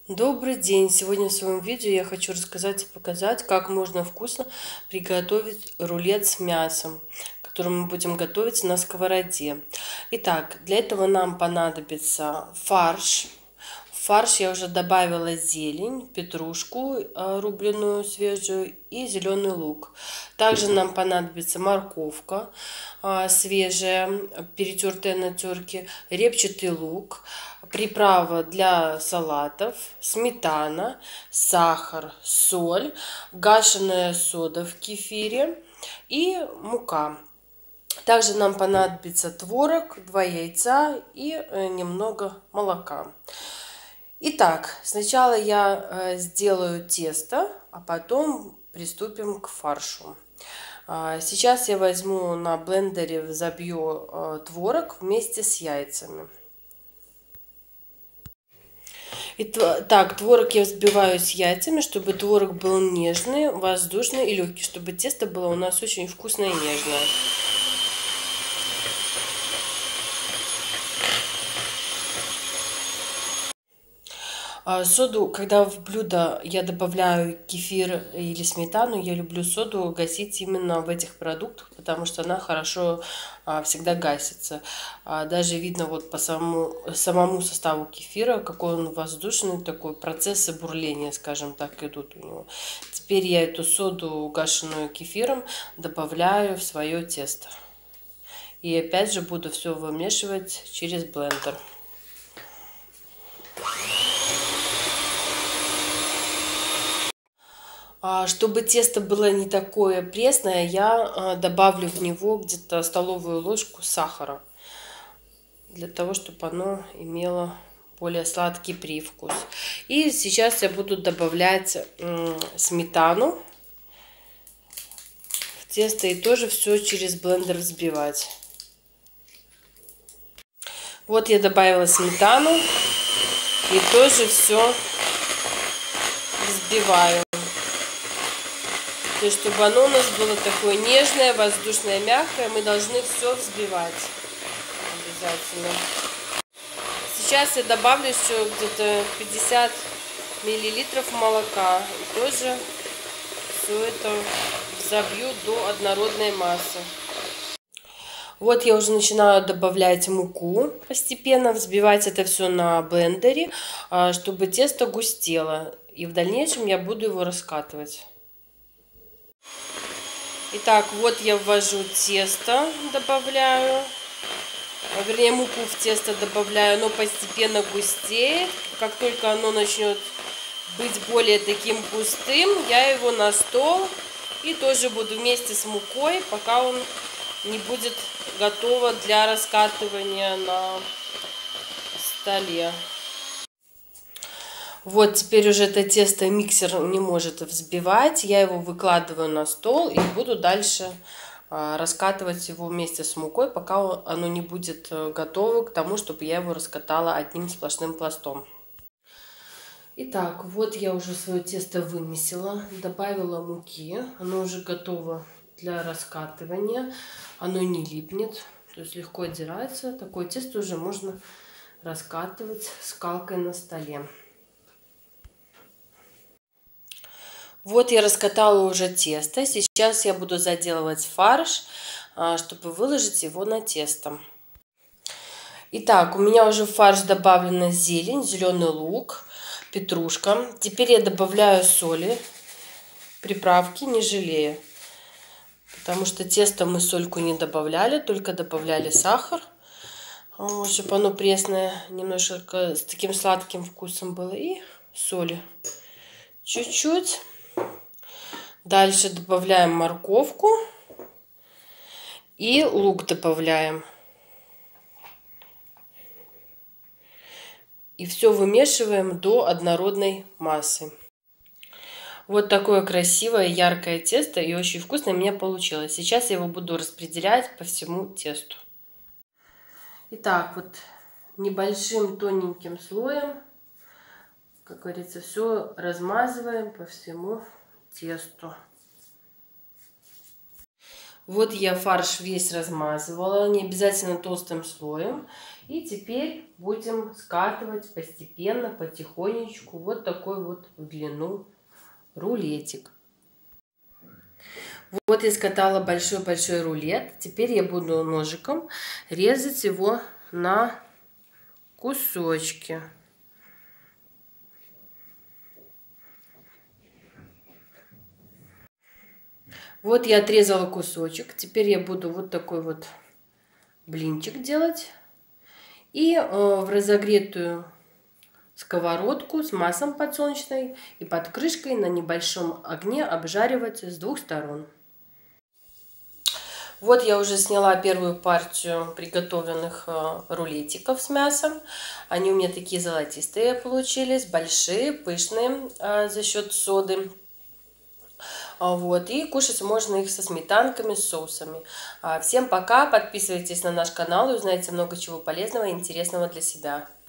Добрый день! Сегодня в своем видео я хочу рассказать и показать, как можно вкусно приготовить рулет с мясом, который мы будем готовить на сковороде. Итак, для этого нам понадобится фарш. В фарш я уже добавила зелень, петрушку рубленую свежую и зеленый лук. Также нам понадобится морковка свежая, перетертая на терке, репчатый лук, приправа для салатов, сметана, сахар, соль, гашеная сода в кефире и мука. Также нам понадобится творог, 2 яйца и немного молока. Итак, сначала я сделаю тесто, а потом приступим к фаршу. Сейчас я возьму на блендере, взобью творог вместе с яйцами. Итак, творог я взбиваю с яйцами, чтобы творог был нежный, воздушный и легкий, чтобы тесто было у нас очень вкусное и нежное. Соду, когда в блюдо я добавляю кефир или сметану, я люблю соду гасить именно в этих продуктах, потому что она хорошо всегда гасится. Даже видно вот по самому составу кефира, какой он воздушный, такой процессы бурления, скажем так, идут у него. Теперь я эту соду, гашеную кефиром, добавляю в свое тесто. И опять же буду все вымешивать через блендер. Чтобы тесто было не такое пресное, я добавлю в него где-то столовую ложку сахара, для того, чтобы оно имело более сладкий привкус. И сейчас я буду добавлять сметану в тесто и тоже все через блендер взбивать. Вот я добавила сметану и тоже все взбиваю. То есть, чтобы оно у нас было такое нежное, воздушное, мягкое, мы должны все взбивать обязательно. Сейчас я добавлю еще где-то 50 миллилитров молока. И тоже все это взобью до однородной массы. Вот я уже начинаю добавлять муку постепенно, взбивать это все на блендере, чтобы тесто густело. И в дальнейшем я буду его раскатывать. Итак, вот я ввожу тесто, добавляю, вернее муку в тесто добавляю, оно постепенно густеет. Как только оно начнет быть более таким густым, я его на стол и тоже буду вместе с мукой, пока он не будет готово для раскатывания на столе. Вот теперь уже это тесто миксер не может взбивать. Я его выкладываю на стол и буду дальше раскатывать его вместе с мукой, пока оно не будет готово к тому, чтобы я его раскатала одним сплошным пластом. Итак, вот я уже свое тесто вымесила, добавила муки. Оно уже готово для раскатывания. Оно не липнет, то есть легко отдирается. Такое тесто уже можно раскатывать скалкой на столе. Вот я раскатала уже тесто. Сейчас я буду заделывать фарш, чтобы выложить его на тесто. Итак, у меня уже в фарш добавлена зелень, зеленый лук, петрушка. Теперь я добавляю соли, приправки, не жалея. Потому что тесто мы сольку не добавляли, только добавляли сахар. Чтобы оно пресное, немножко с таким сладким вкусом было. И соли чуть-чуть. Дальше добавляем морковку и лук добавляем. И все вымешиваем до однородной массы. Вот такое красивое, яркое тесто и очень вкусное у меня получилось. Сейчас я его буду распределять по всему тесту. Итак, вот небольшим тоненьким слоем, как говорится, все размазываем по всему тесту. Вот я фарш весь размазывала, не обязательно толстым слоем. И теперь будем скатывать постепенно, потихонечку, вот такой вот в длину рулетик. Вот я скатала большой-большой рулет. Теперь я буду ножиком резать его на кусочки. Вот я отрезала кусочек. Теперь я буду вот такой вот блинчик делать. И в разогретую сковородку с маслом подсолнечной и под крышкой на небольшом огне обжаривать с двух сторон. Вот я уже сняла первую партию приготовленных рулетиков с мясом. Они у меня такие золотистые получились, большие, пышные за счет соды. Вот, и кушать можно их со сметанками, с соусами. Всем пока, подписывайтесь на наш канал и узнаете много чего полезного и интересного для себя.